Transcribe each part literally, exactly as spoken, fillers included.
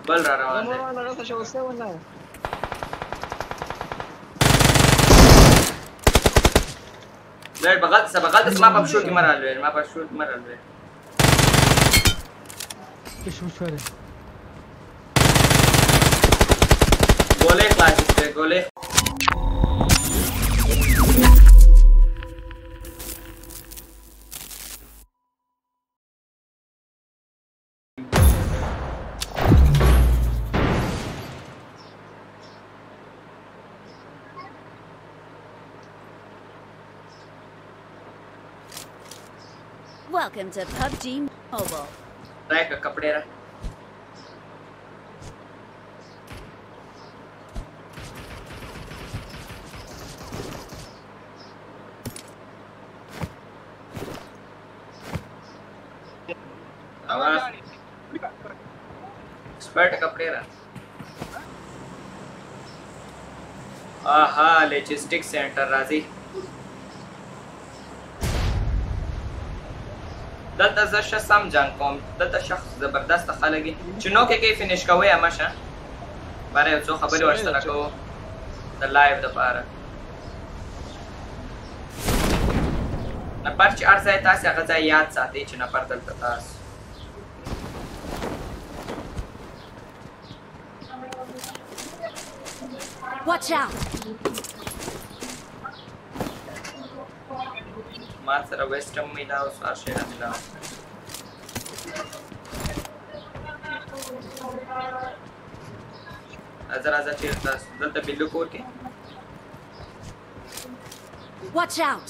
بل را روان دی ما نه څه شو څه ونه لړ بغل څه بغل د ما په شو کې مرال وې ما په شو کې مرال وې څه شو شوره ګولې خلاص دې ګولې Welcome to P U B G Mobile. Track का कपड़े रहा स्पर्ट कपड़े रहा आहा लॉजिस्टिक सेंटर राजी دلته زه ښه سم جنګ کوم دلته شخص زبردست خلک دي چې نو کې کې فینش کوئ همشه باره یو څو خبرې ورسره کوو د لایو دپاره نفر چې هر ځای تاسې هغه ځای یاد ساتئ چې نفر دلته تاسو Watch out! ما سره ویسټم میلاو سوار شیره میلاو ازر ازر چیر تاسو دلته بیلو کور کې Watch out!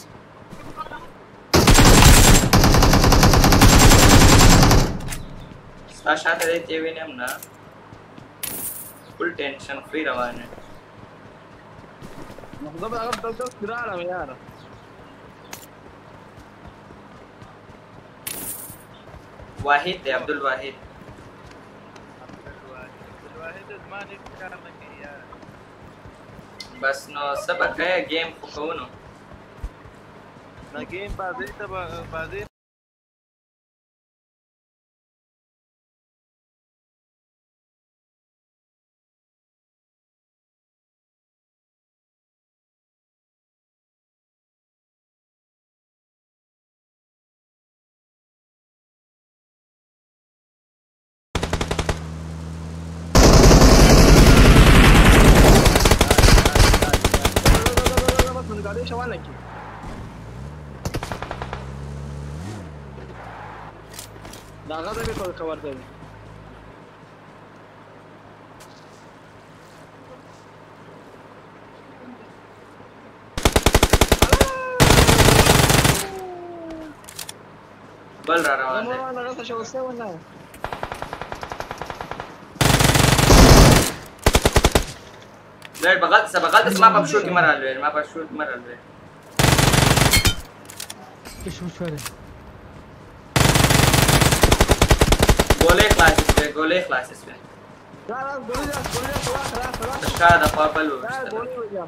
ستا شاته دی تی وینم نه فل ټینشن فری روانه مخزوب هغه دلته سراره یار واحد دی عبدالواحد بس نو سبق ہے گیم خو کوو نو نه گیم بازی ته بازی شوانه کی دا هغه به کول کور دی بل را روان دی ما نه څه شو څه ونه لړ بغل څه بغل د ما په شو کې مرال وې ما په شو کې مرال وې څه شو شوره ګولې خلاص دې ګولې خلاص دې دا دا ګولې دا ګولې خلاص خلاص خلاص ښه د خپل و دا ګولې وځه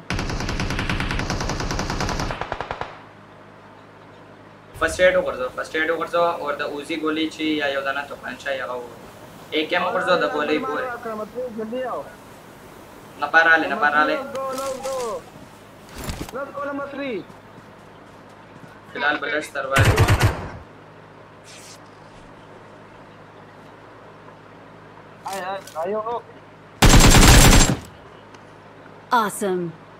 فرست ایډ وګورځو فرست ایډ وګورځو اور د اوزي ګولې چې یا یو دانه تو پنځه یا غو ایک هم وګورځو د ګولې ګورې جلدی آو نپاراله نپاراله Let's go number three. फिलहाल बलश तरवार Ay ay ayo. Awesome.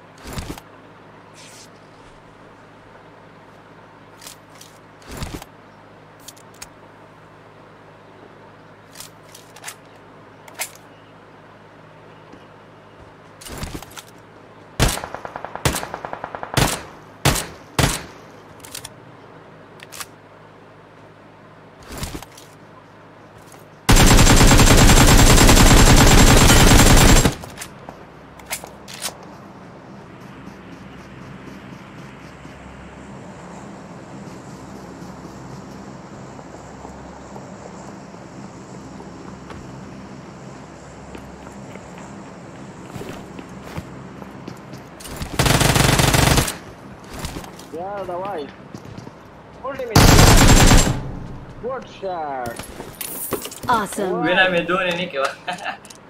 Yeah, the white. Ultimate. Good shot. Awesome. Buena me done ni que va.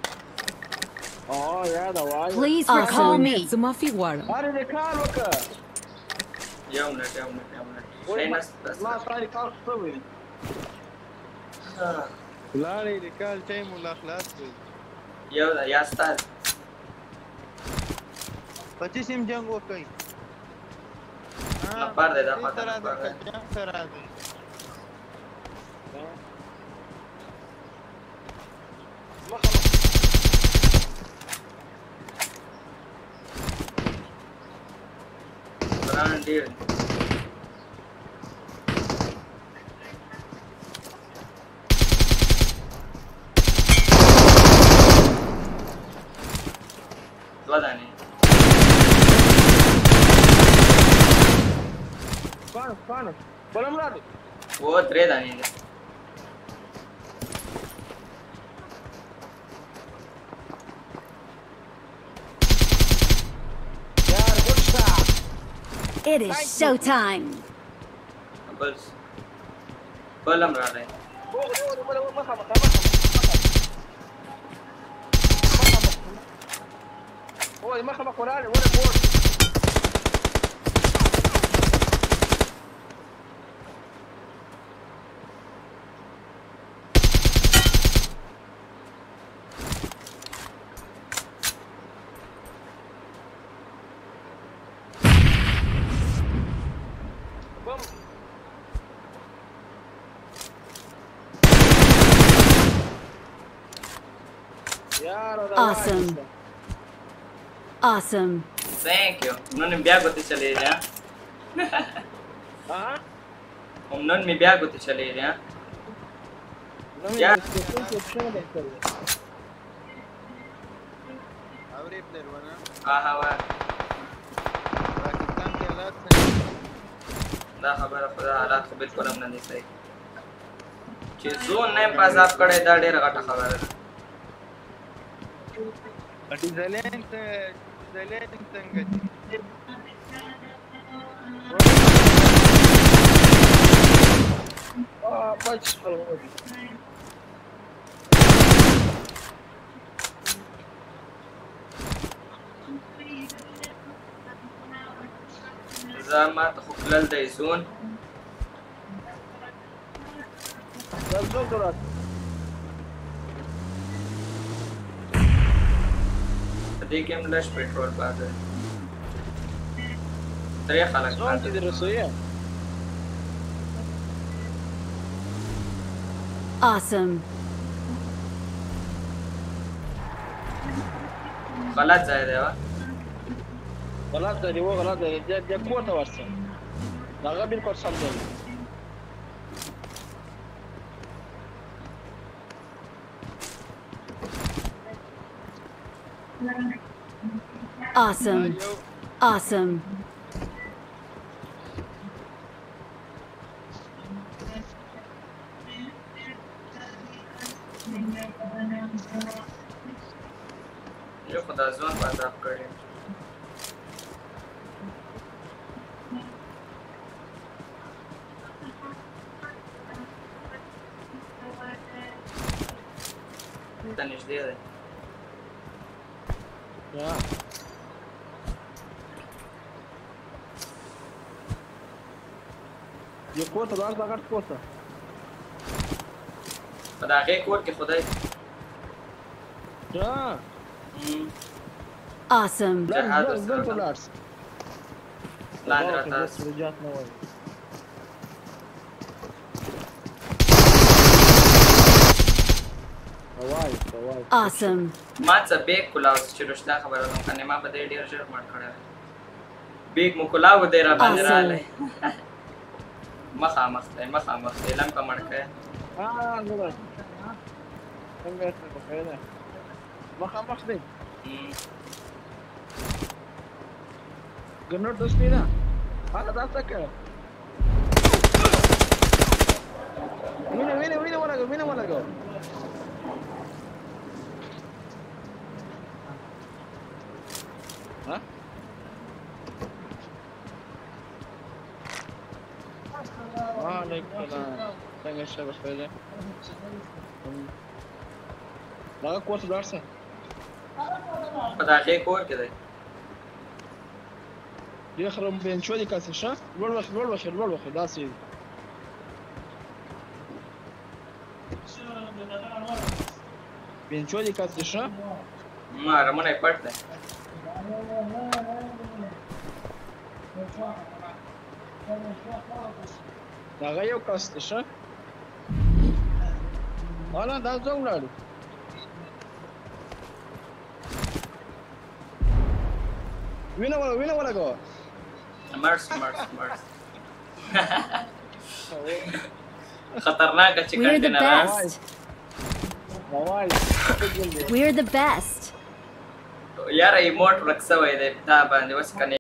Oh, yeah, the why? Please آخر recall me. نیت زما فی غواړم Are the car worker? یو منټ یو منټ یو منټ Wait, شي ma, نس بس ma, sorry, car story. لاړې د کال ټایم ولا خلاص کړئ یو دا یا ستاسو پچیس هم جنگ وکړئ نفر دی دا دې خواته ته راځئ نفر دی. که جنگ ته راځئ ګران ډېر دوه دانې Fun, fun. Boleh mulai. و درې دانې دي Yeah, good shot. It is showtime. بل بل هم راغی Oh, oh, boleh, boleh, makan, makan, makan. Oh, makan, makan, boleh, boleh, boleh. Awesome. Awesome. Thank you उन्होंने ब्याह गोते चले गए हाँ? उन्होंने मी ब्याह गोते चले गए Yeah. اورې پلیر ونه ها ها وا پاکستان کې حالات څنګه دا خبره خدا حالات خو بالکل هم نه دي صحیح چې زون نه پازاب کړي دا ډېر غټه خبره ده ډیزاین ته ډیزاین څنګه دي Ah, bagus kalau زما ته خو کلل دی زون Betul tuh. دې کې هم لږ پېټرول پاتې درې خلک Zon پاتې tidak rasuya. Awesome. غلط ځای دی وا غلط دی و غلط دی dia dia kuat warsa. Naga bilkul sam دی. Awesome. Awesome. یو خدا ځوان بازار کړی ته نږدې دی Ya. Dia kuat dan sangat kuat. په د هغې کور کې خدای Ya. Awesome. جهاد Betul وسره betul Lars. لاندې راتاست Sejat nawai. Nawai, nawai. Awesome. ما څه بیگ کلاو چې رښتیا خبره ده کنه ما په دې ډیر ژر مړ کړی بیگ مو کلاو دی را باندې راغلی مخامخ دی مخامخ دی لم په مړ کړی Ah, betul. Enggak, kayaknya. Makan-makan deh. Genot terus nih nah. Ada data ke? Mini mini mini mana go? Mini mana go? Hah? Ah, naik pula. Tengah siapa saja. Laga kuat sudah sah. په داخلي کور کې دی يخرم بين شو دي كاسه شا لول وخ لول وخ لول وخ داسي بين شو دي كاسه شا ما رمونه یې پټ دی هغه یو کاس دی ښه والا دا څنګه ولاړو وینه ولا وینه ولا کو مرس مرس مرس خطرناک چې We're the کنټینر best. موال We're the best. یاره ایموټ ورک شوی دی دا باندې اوس کنې